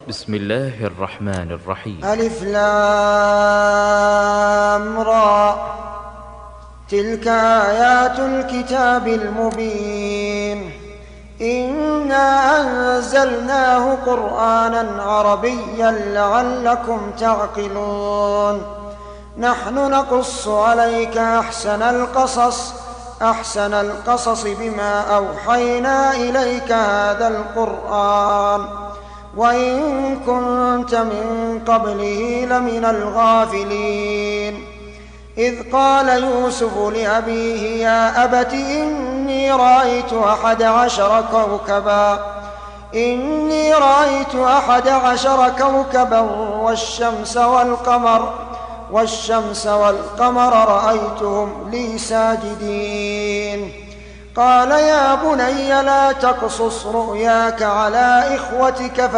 بسم الله الرحمن الرحيم. ألف لام را، تلك آيات الكتاب المبين. إنا أنزلناه قرآنا عربيا لعلكم تعقلون. نحن نقص عليك أحسن القصص بما أوحينا إليك هذا القرآن وإن كنت من قبله لمن الغافلين. إذ قال يوسف لأبيه يا أبت إني رأيت 11 كوكبا والشمس والقمر رأيتهم لي ساجدين. قال يا بني لا تقصص رؤياك على إخوتك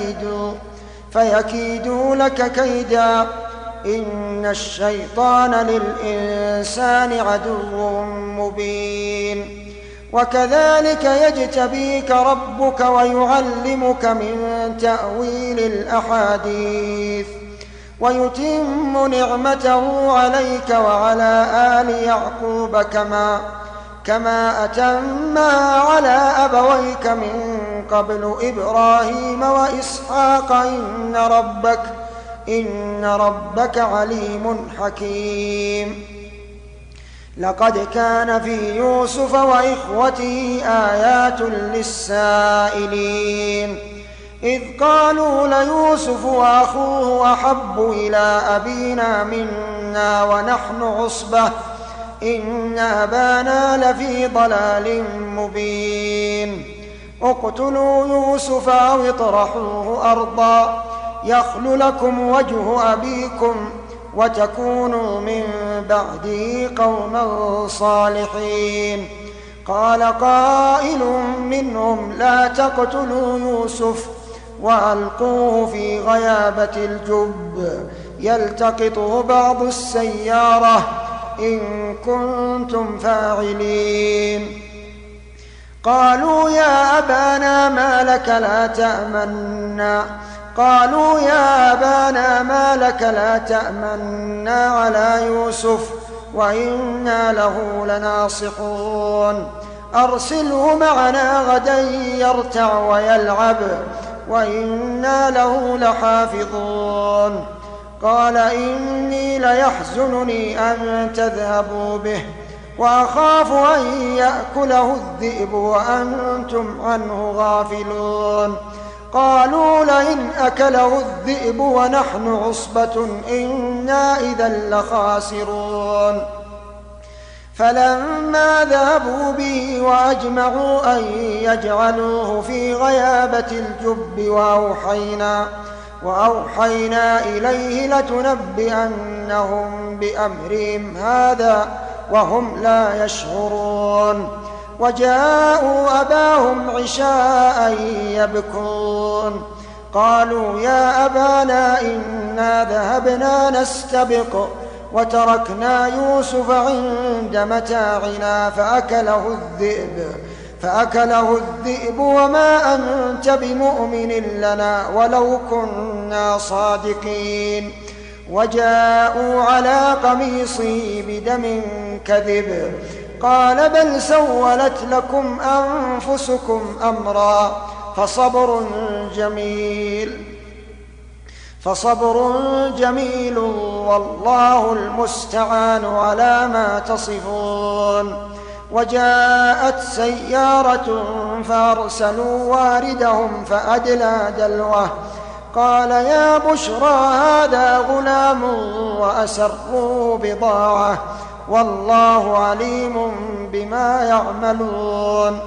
فيكيدوا لك كيدا. إن الشيطان للإنسان عدو مبين. وكذلك يجتبيك ربك ويعلمك من تأويل الأحاديث ويتم نعمته عليك وعلى آل يعقوب كما أتمها على أبويك من قبل إبراهيم وإسحاق إن ربك عليم حكيم. لقد كان في يوسف وإخوته آيات للسائلين إذ قالوا ليوسف وأخوه أحب إلى أبينا منا ونحن عصبة إن أبانا لفي ضلال مبين. اقتلوا يوسف أو اطرحوه أرضا يخل لكم وجه أبيكم وتكونوا من بعده قوما صالحين. قال قائل منهم لا تقتلوا يوسف وألقوه في غيابة الجب يلتقطه بعض السيارة إن كنتم فاعلين. قالوا يا أبانا ما لك لا تأمنا على يوسف وإنا له لناصحون. أرسله معنا غدا يرتع ويلعب وإنا له لحافظون. قال إني ليحزنني أن تذهبوا به وأخاف أن يأكله الذئب وأنتم عنه غافلون. قالوا لئن أكله الذئب ونحن عصبة إنا إذا لخاسرون. فلما ذهبوا به وأجمعوا أن يجعلوه في غيابة الجب وأوحينا إليه لتنبئنهم بأمرهم هذا وهم لا يشعرون. وجاءوا أباهم عشاء يبكون. قالوا يا أبانا إنا ذهبنا نستبق وتركنا يوسف عند متاعنا فأكله الذئب وما أنت بمؤمن لنا ولو كنا صادقين. وجاءوا على قميصه بدم كذب قال بل سولت لكم أنفسكم أمرا فصبر جميل والله المستعان على ما تصفون. وجاءت سيارة فأرسلوا واردهم فأدلى دلوه قال يا بشرى هذا غلام وأسروا بضاعة والله عليم بما يعملون.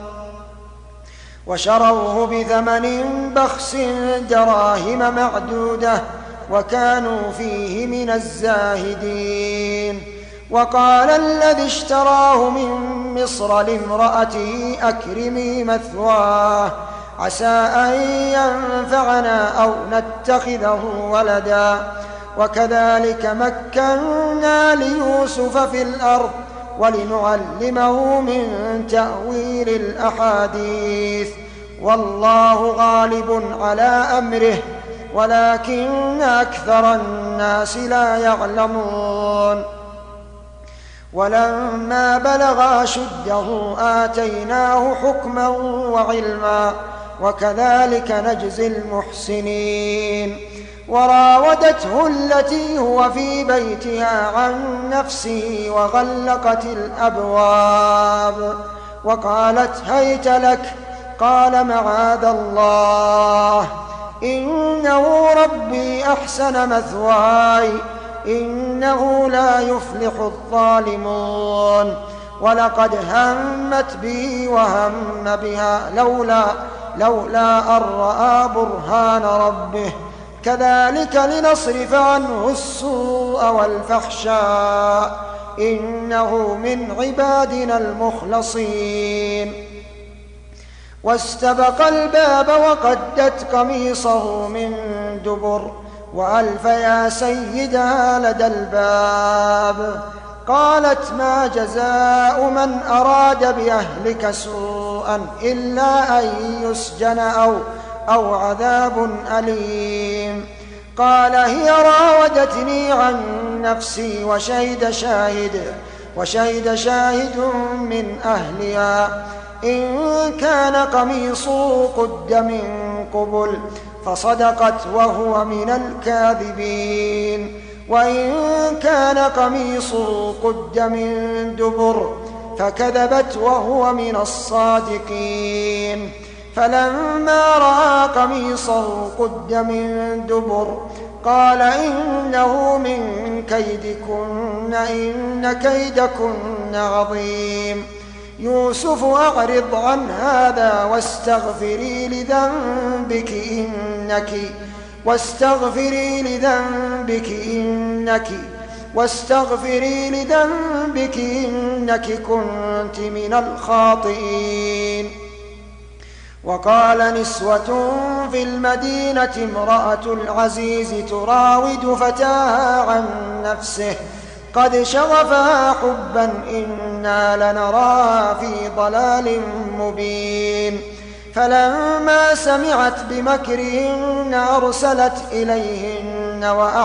وشروه بثمن بخس دراهم معدودة وكانوا فيه من الزاهدين. وقال الذي اشتراه من مصر لامرأته أكرمي مثواه عسى أن ينفعنا أو نتخذه ولدا. وكذلك مكنا ليوسف في الأرض ولنعلمه من تأويل الأحاديث والله غالب على أمره ولكن أكثر الناس لا يعلمون. ولما بلغ أشده آتيناه حكما وعلما وكذلك نجزي المحسنين. وراودته التي هو في بيتها عن نفسه وغلقت الأبواب وقالت هيت لك، قال معاذ الله إنه ربي أحسن مثواي إنه لا يفلح الظالمون. ولقد همت به وهم بها لولا أن رأى برهان ربه كذلك لنصرف عنه السوء والفحشاء إنه من عبادنا المخلصين. واستبق الباب وقدت قميصه من دبر وألف يا سيدها لدى الباب. قالت ما جزاء من أراد بأهلك سوءا إلا أن يسجن أو عذاب أليم. قال هي راودتني عن نفسي وشهد شاهد من أهلها إن كان قميصه قد من قبل فصدقت وهو من الكاذبين وإن كان قميصه قد من دبر فكذبت وهو من الصادقين. فلما رأى قميصه قد من دبر قال إنه من كيدكن إن كيدكن عظيم. يوسف أعرض عن هذا واستغفري لذنبك إنك كنت من الخاطئين. وقال نسوة في المدينة امرأة العزيز تراود فتاها عن نفسه قد شغفها حبا إنا لنراها في ضلال مبين. فلما سمعت بمكرهن أرسلت إليهن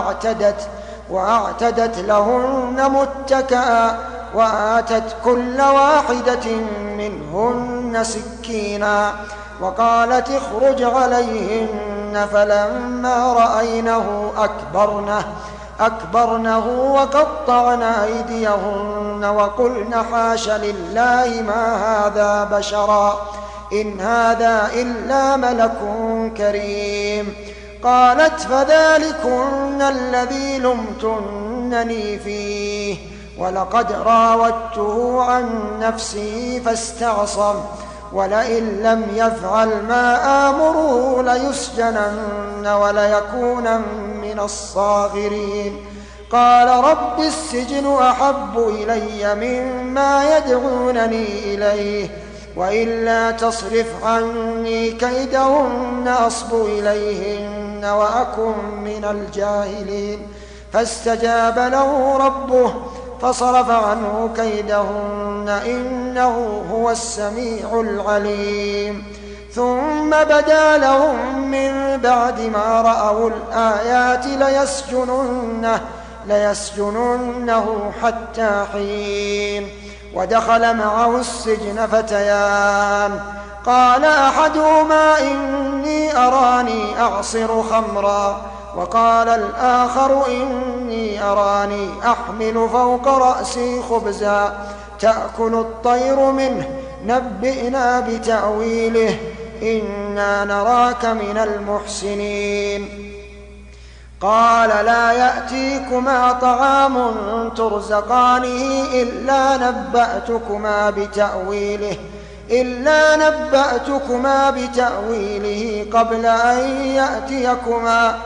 وأعتدت لهن متكئا وآتت كل واحدة منهن سكينا وقالت اخرج عليهن. فلما رأينه أكبرنه وقطعن أيديهن وقلن حاش لله ما هذا بشرا إن هذا إلا ملك كريم. قالت فذلكن الذي لمتنني فيه ولقد راودته عن نفسه فاستعصم ولئن لم يفعل ما آمره ليسجنن وليكونن من الصاغرين. قال رب السجن أحب إلي مما يدعونني إليه وإلا تصرف عني كيدهن أصب إليهن وأكن من الجاهلين. فاستجاب له ربه فصرف عنه كيدهن إنه هو السميع العليم. ثم بدا لهم من بعد ما رأوا الآيات ليسجننه حتى حين. ودخل معه السجن فتيان قال أحدهما إني أراني أعصر خمرا وقال الآخر إني أراني أحمل فوق رأسي خبزا تأكل الطير منه نبئنا بتأويله إنا نراك من المحسنين. قال لا يأتيكما طعام ترزقانه إلا نبأتكما بتأويله قبل أن يأتيكما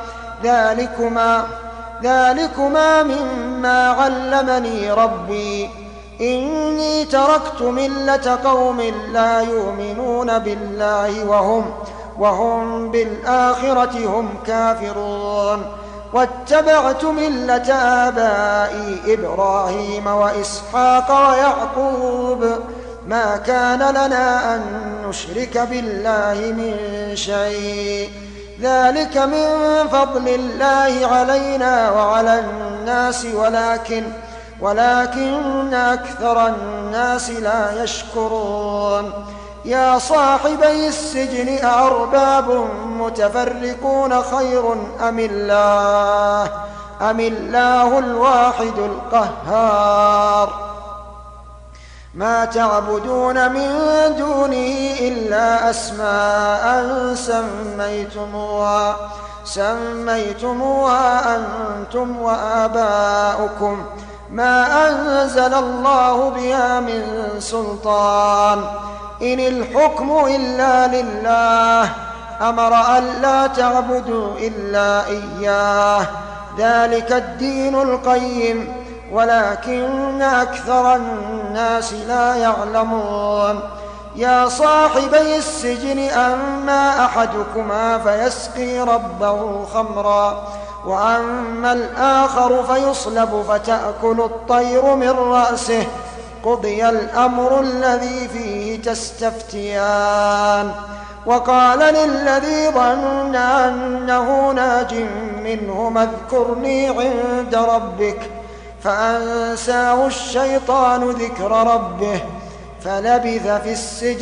ذلكما مما علمني ربي إني تركت ملة قوم لا يؤمنون بالله وهم بالآخرة هم كافرون واتبعت ملة آبائي إبراهيم وإسحاق ويعقوب ما كان لنا أن نشرك بالله من شيء ذلك من فضل الله علينا وعلى الناس ولكن أكثر الناس لا يشكرون يا صاحبي السجن أأرباب متفرقون خير أم الله الواحد القهار ما تعبدون من دونه إلا أسماء سميتموها أنتم وآباؤكم ما أنزل الله بها من سلطان إن الحكم إلا لله أمر ألا تعبدوا إلا إياه ذلك الدين القيم ولكن أكثر الناس لا يعلمون يا صاحبي السجن أما أحدكما فيسقي ربه خمرا وأما الآخر فيصلب فتأكل الطير من رأسه قضي الأمر الذي فيه تستفتيان وقال للذي ظن أنه ناج منهما اذكرني عند ربك فأنساه الشيطان ذكر ربه فلبث في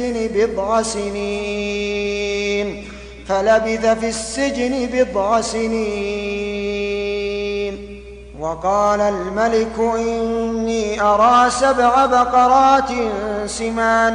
السجن بضع سنين وقال الملك إني أرى 7 بقرات سمان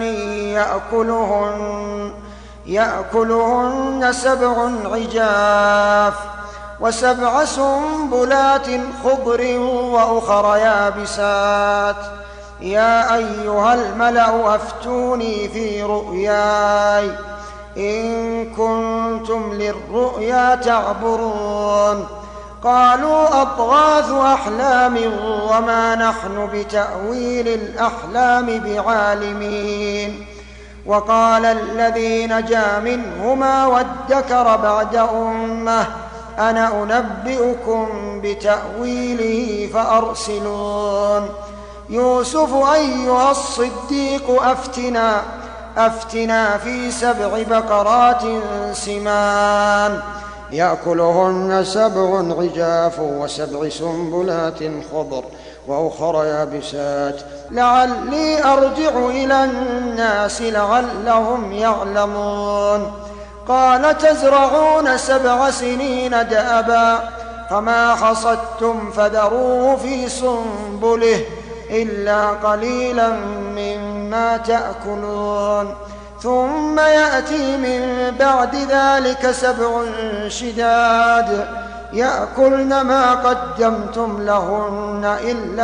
يأكلهن 7 عجاف و7 سنبلات خضر وأخر يابسات يا أيها الملأ أفتوني في رؤياي إن كنتم للرؤيا تعبرون قالوا أضغاث أحلام وما نحن بتأويل الأحلام بعالمين وقال الذي نجا منهما وادكر بعد أمة أنا أنبئكم بتأويله فأرسلون يوسف أيها الصديق أفتنا في 7 بقرات سمان يأكلهن 7 عجاف و7 سنبلات خضر وأخر يابسات لعلي أرجع إلى الناس لعلهم يعلمون قال تزرعون 7 سنين دأبا فما حصدتم فذروه في سنبله إلا قليلا مما تأكلون ثم يأتي من بعد ذلك 7 شداد يأكلن ما قدمتم لهن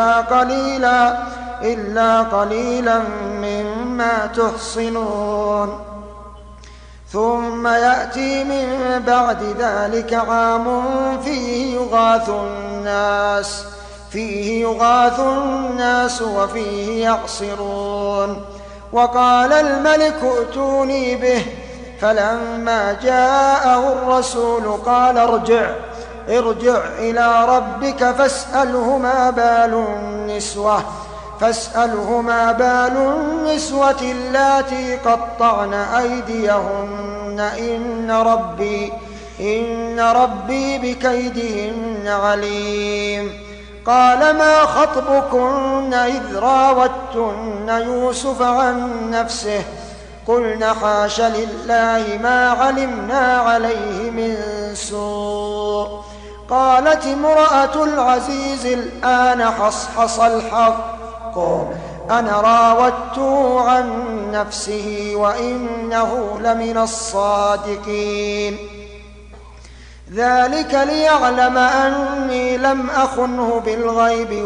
إلا قليلا مما تحصنون ثم يأتي من بعد ذلك عام فيه يغاث الناس وفيه يعصرون وقال الملك ائتوني به فلما جاءه الرسول قال ارجع إلى ربك فاسأله ما بال النسوة اللاتي قطعن أيديهن إن ربي بكيدهن عليم قال ما خطبكن إذ راوتن يوسف عن نفسه قلن حاش لله ما علمنا عليه من سوء قالت امرأة العزيز الآن حصحص الحق أنا راودته عن نفسه وإنه لمن الصادقين ذلك ليعلم أني لم أخنه بالغيب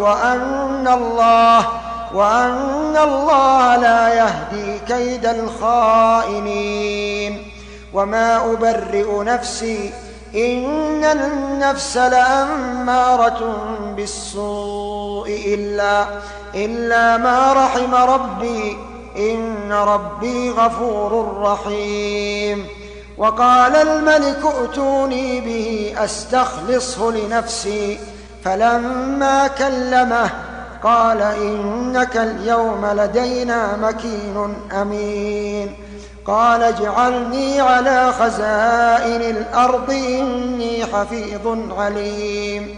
وأن الله لا يهدي كيد الخائنين وما أبرئ نفسي إن النفس لأمارة بالسوء إلا ما رحم ربي إن ربي غفور رحيم وقال الملك ائتوني به أستخلصه لنفسي فلما كلمه قال إنك اليوم لدينا مكين أمين قال اجعلني على خزائن الأرض إني حفيظ عليم.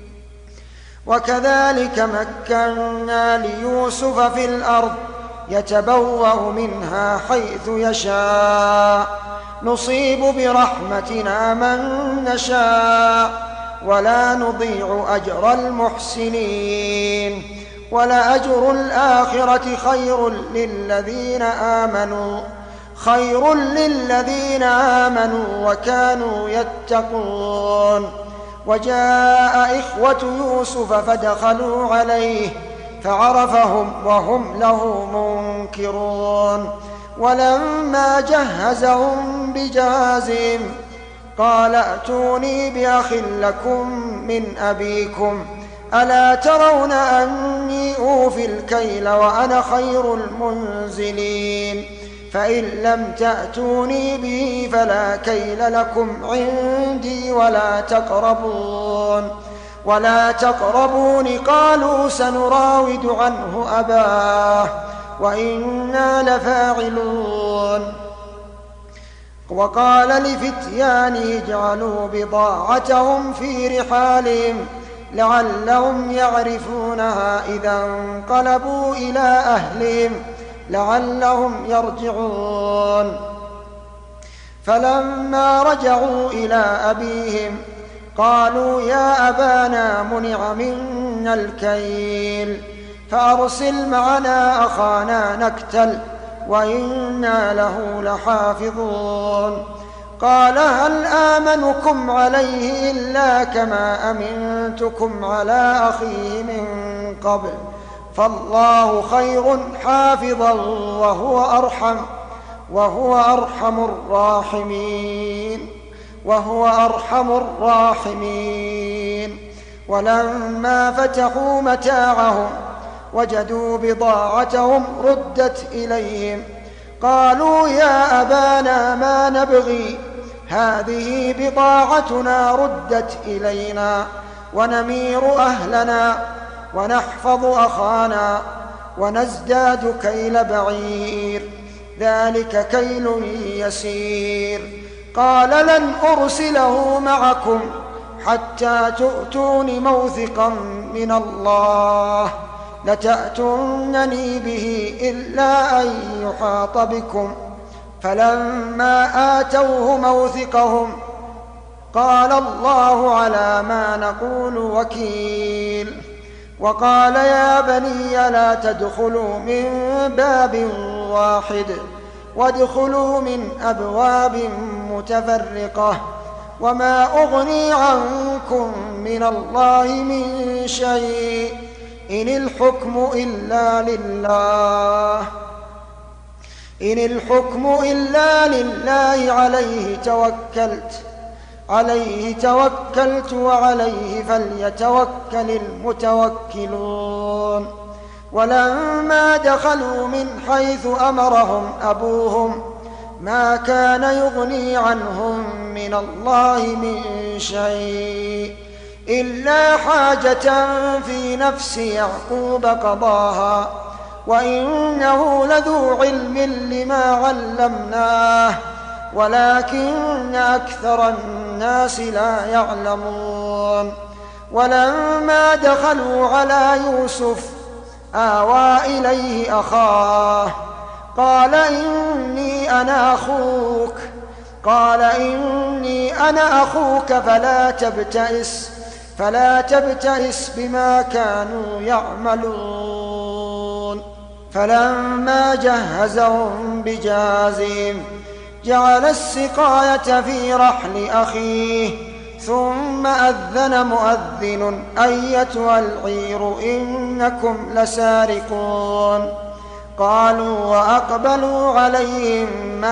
وكذلك مكنا ليوسف في الأرض يتبوأ منها حيث يشاء نصيب برحمتنا من نشاء ولا نضيع أجر المحسنين ولأجر الآخرة خير للذين آمنوا وكانوا يتقون. وجاء إخوة يوسف فدخلوا عليه فعرفهم وهم له منكرون. ولما جهزهم بجهازهم قال ائتوني بأخ لكم من أبيكم ألا ترون أني أوفي الكيل وأنا خير المنزلين فإن لم تأتوني به فلا كيل لكم عندي ولا تقربون. قالوا سنراود عنه أباه وإنا لفاعلون. وقال لفتيانه اجعلوا بضاعتهم في رحالهم لعلهم يعرفونها إذا انقلبوا إلى أهلهم لعلهم يرجعون. فلما رجعوا إلى أبيهم قالوا يا أبانا منع منا الكيل فأرسل معنا أخانا نكتل وإنا له لحافظون. قال هل آمنكم عليه إلا كما أمنتكم على أخيه من قبل فالله خير حافظا وهو أرحم الراحمين. ولما فتحوا متاعهم وجدوا بضاعتهم ردت إليهم قالوا يا أبانا ما نبغي هذه بضاعتنا ردت إلينا ونمير أهلنا ونحفظ أخانا ونزداد كيل بعير ذلك كيل يسير. قال لن أرسله معكم حتى تؤتون موثقا من الله لتأتونني به إلا أن يحاط بكم. فلما آتوه موثقهم قال الله على ما نقول وكيل. وقال يا بني لا تدخلوا من باب واحد وادخلوا من أبواب متفرقة وما أغني عنكم من الله من شيء إن الحكم إلا لله عليه توكلت وعليه فليتوكل المتوكلون. ولما دخلوا من حيث أمرهم أبوهم ما كان يغني عنهم من الله من شيء إلا حاجة في نفس يعقوب قضاها وإنه لذو علم لما علمناه ولكن أكثر الناس لا يعلمون. ولما دخلوا على يوسف آوى إليه أخاه قال إني أنا أخوك فلا تبتئس بما كانوا يعملون. فلما جهزهم بجهازهم جعل السقاية في رحل أخيه ثم أذن مؤذن أيتها العير إنكم لسارقون. قالوا وأقبلوا عليهم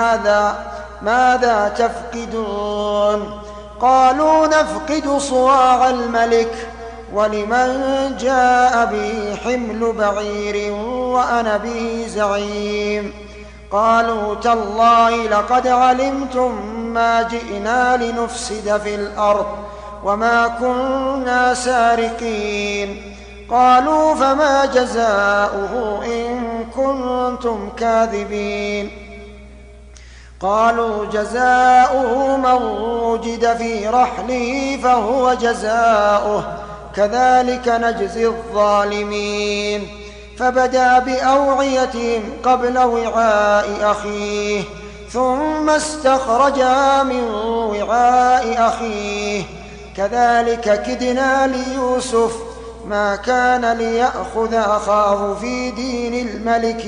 ماذا تفقدون؟ قالوا نفقد صواع الملك ولمن جاء به حمل بعير وأنا به زعيم. قالوا تالله لقد علمتم ما جئنا لنفسد في الأرض وما كنا سارقين. قالوا فما جزاؤه إن كنتم كاذبين؟ قالوا جزاؤه من وجد في رحله فهو جزاؤه كذلك نجزي الظالمين. فبدأ بأوعيتهم قبل وعاء أخيه ثم استخرجها من وعاء أخيه كذلك كدنا ليوسف ما كان ليأخذ أخاه في دين الملك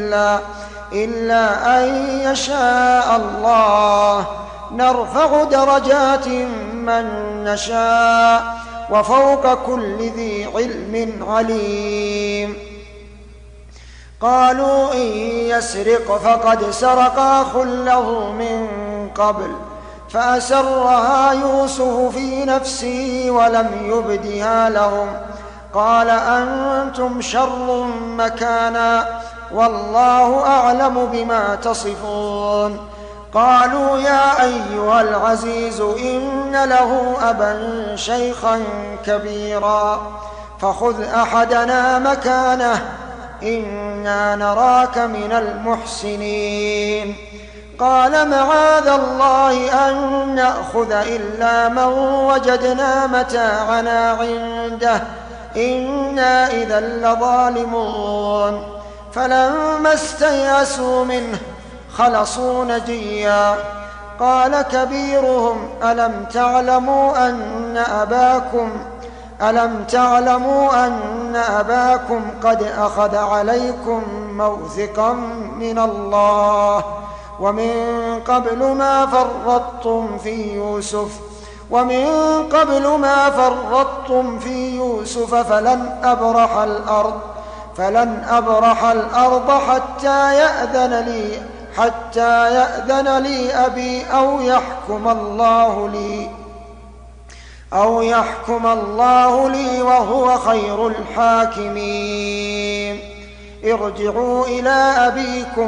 إلا أن يشاء الله نرفع درجات من نشاء وفوق كل ذي علم عليم. قالوا إن يسرق فقد سرق أخ له من قبل فأسرها يوسف في نفسه ولم يبدها لهم قال أنتم شر مكانا والله أعلم بما تصفون. قالوا يا أيها العزيز إن له أبا شيخا كبيرا فخذ أحدنا مكانه إنا نراك من المحسنين. قال معاذ الله أن نأخذ إلا من وجدنا متاعنا عنده إنا إذا لظالمون. فلما استيأسوا منه خلصوا نجيا قال كبيرهم ألم تعلموا أن أباكم قد أخذ عليكم موثقا من الله ومن قبل ما فرطتم في يوسف فلن أبرح الأرض حتى يأذن لي أبي أو يحكم الله لي وهو خير الحاكمين. ارجعوا إلى أبيكم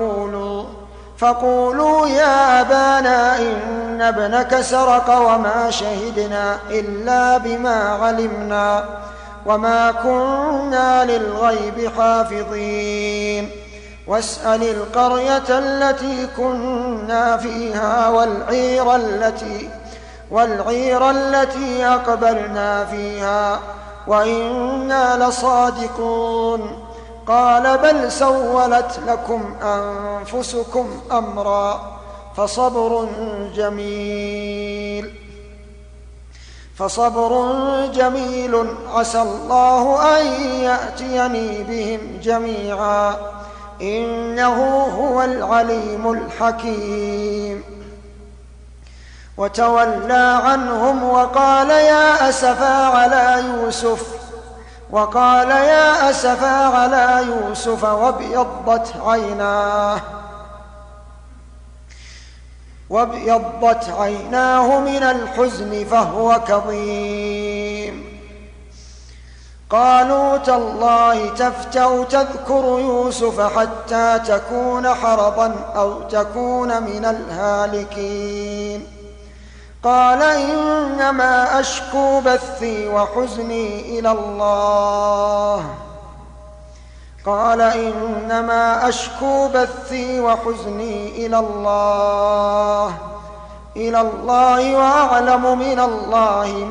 فقولوا يا أبانا إن ابنك سرق وما شهدنا إلا بما علمنا وما كنا للغيب حافظين. واسأل القرية التي كنا فيها والعير التي أقبلنا فيها وإنا لصادقون. قال بل سولت لكم أنفسكم أمرا فصبر جميل عسى الله أن يأتيني بهم جميعا إنه هو العليم الحكيم. وتولى عنهم وقال يا أسفا على يوسف وابيضت عيناه من الحزن فهو كظيم. قالوا تالله تفتأ تذكر يوسف حتى تكون حرضا أو تكون من الهالكين. قال إنما أشكو بثي وحزني إلى الله وأعلم من الله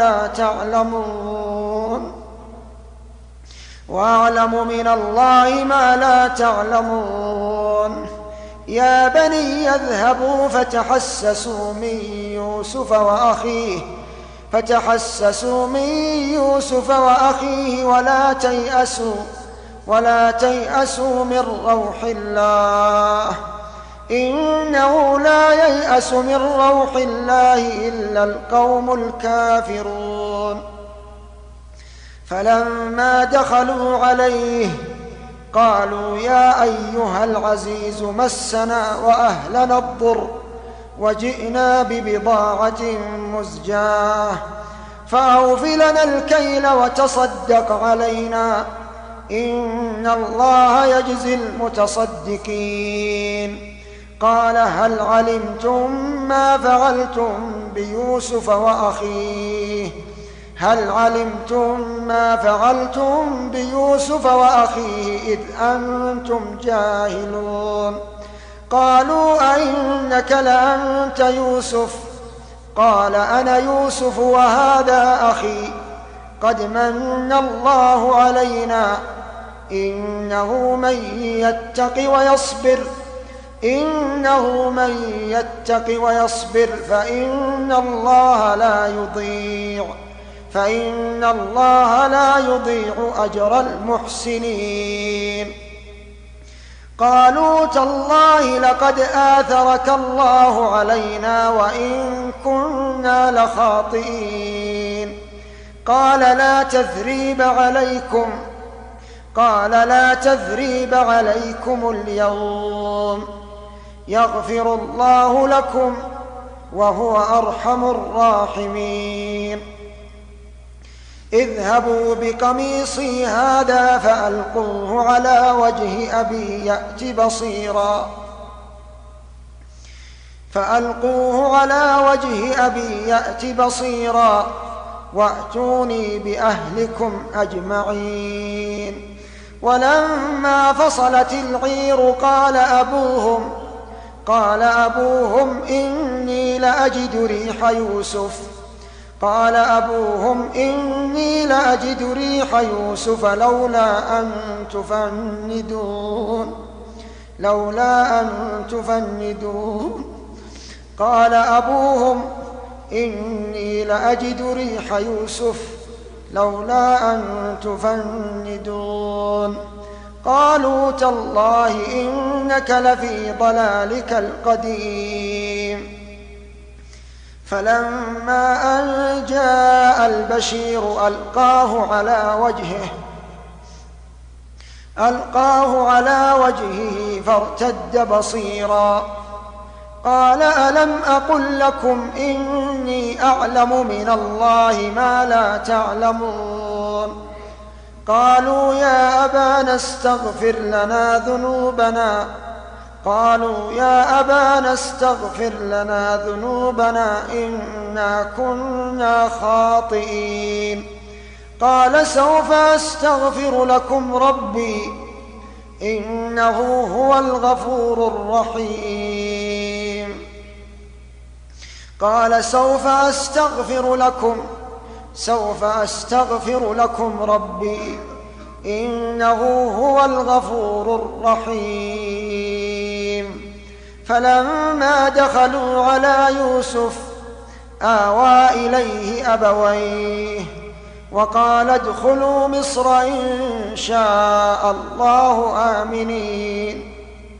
ما لا تعلمون. يا بني اذهبوا فتحسسوا من يوسف وأخيه ولا تيأسوا من روح الله إنه لا ييأس من روح الله إلا القوم الكافرون. فلما دخلوا عليه قالوا يا أيها العزيز مسنا وأهلنا الضر وجئنا ببضاعة مزجاة فأوف لنا الكيل وتصدق علينا إن الله يجزي المتصدقين. قال هل علمتم ما فعلتم بيوسف وأخيه إذ أنتم جاهلون. قالوا أئنك لأنت يوسف؟ قال أنا يوسف وهذا أخي، قد من الله علينا، إنه من يتق ويصبر فإن الله لا يضيع أجر المحسنين. قالوا تالله لقد آثرك الله علينا وإن كنا لخاطئين. قال لا تثريب عليكم اليوم، يغفر الله لكم وهو أرحم الراحمين. اذهبوا بقميصي هذا فألقوه على وجه أبي يأت بصيرا وأتوني بأهلكم أجمعين. ولما فصلت العير قال أبوهم إني لأجد ريح يوسف لولا أن تفندون. قال أبوهم إني لأجد ريح يوسف لولا أن تفندون. قالوا تالله إنك لفي ضلالك القديم. فلما أن جاء البشير ألقاه على وجهه فارتد بصيرا. قال ألم أقل لكم إني أعلم من الله ما لا تعلمون. قالوا يا أبانا استغفر لنا ذنوبنا إنا كنا خاطئين. قال سوف أستغفر لكم ربي إنه هو الغفور الرحيم. قال سوف أستغفر لكم ربي إنه هو الغفور الرحيم. فلما دخلوا على يوسف آوى إليه أبويه وقال ادخلوا مصر إن شاء الله آمنين.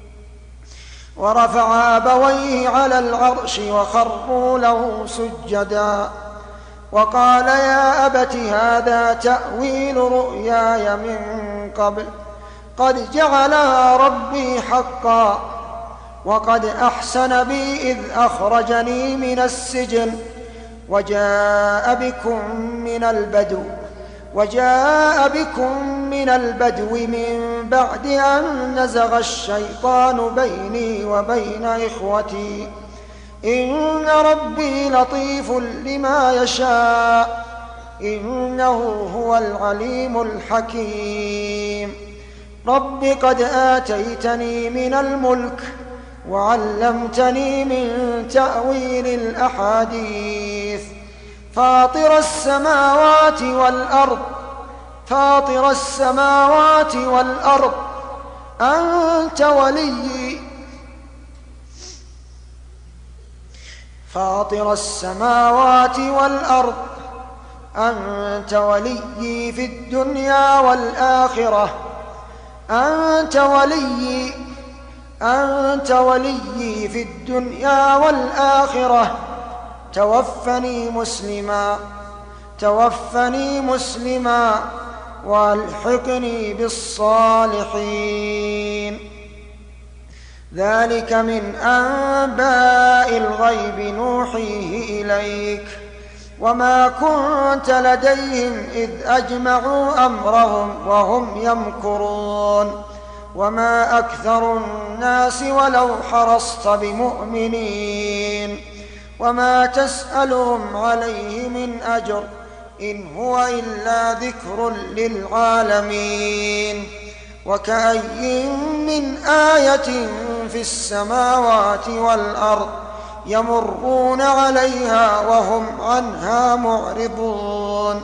ورفع أبويه على العرش وخروا له سجدا وقال يا أبت هذا تأويل رؤياي من قبل قد جعلها ربي حقا وقد أحسن بي إذ أخرجني من السجن وجاء بكم من البدو من بعد أن نزغ الشيطان بيني وبين إخوتي إن ربي لطيف لما يشاء إنه هو العليم الحكيم. رب قد آتيتني من الملك وعلمتني من تأويل الأحاديث فاطر السماوات والأرض أنت وليي في الدنيا والآخرة أنت وليي في الدنيا والآخرة توفني مسلما والحقني بالصالحين. ذلك من أنباء الغيب نوحيه إليك وما كنت لديهم إذ أجمعوا أمرهم وهم يمكرون وما أكثر الناس ولو حرصت بمؤمنين وما تسألهم عليه من أجر إن هو إلا ذكر للعالمين. وكأي من آية في السماوات والأرض يمرون عليها وهم عنها معرضون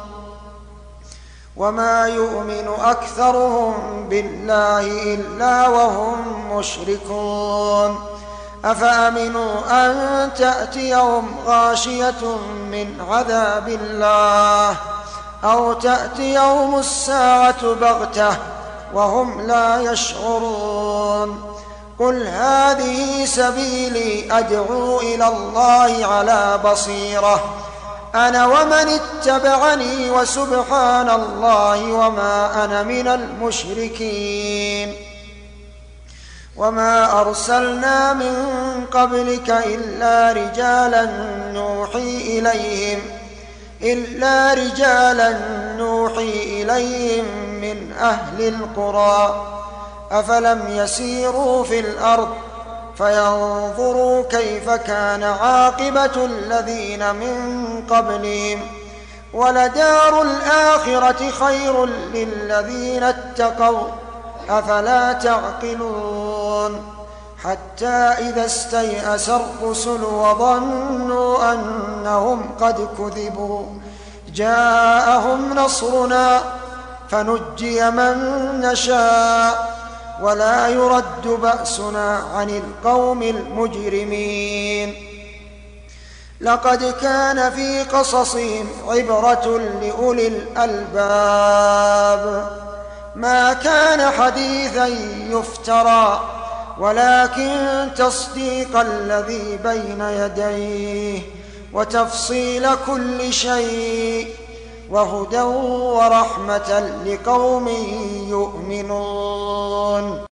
وما يؤمن أكثرهم بالله إلا وهم مشركون أفأمنوا أن تأتيهم غاشية من عذاب الله أو تأتيهم الساعة بغتة وهم لا يشعرون قل هذه سبيلي أدعو إلى الله على بصيرة أنا ومن اتبعني وسبحان الله وما أنا من المشركين وما أرسلنا من قبلك إلا رجالا نوحي إليهم من أهل القرى أفلم يسيروا في الأرض فينظروا كيف كان عاقبة الذين من قبلهم ولدار الآخرة خير للذين اتقوا أفلا تعقلون حتى إذا استيأس الرسل وظنوا أنهم قد كذبوا جاءهم نصرنا فنجي من نشاء ولا يرد بأسنا عن القوم المجرمين لقد كان في قصصهم عبرة لأولي الألباب ما كان حديثا يفترى ولكن تصديق الذي بين يديه وتفصيل كل شيء وهدى ورحمة لقوم يؤمنون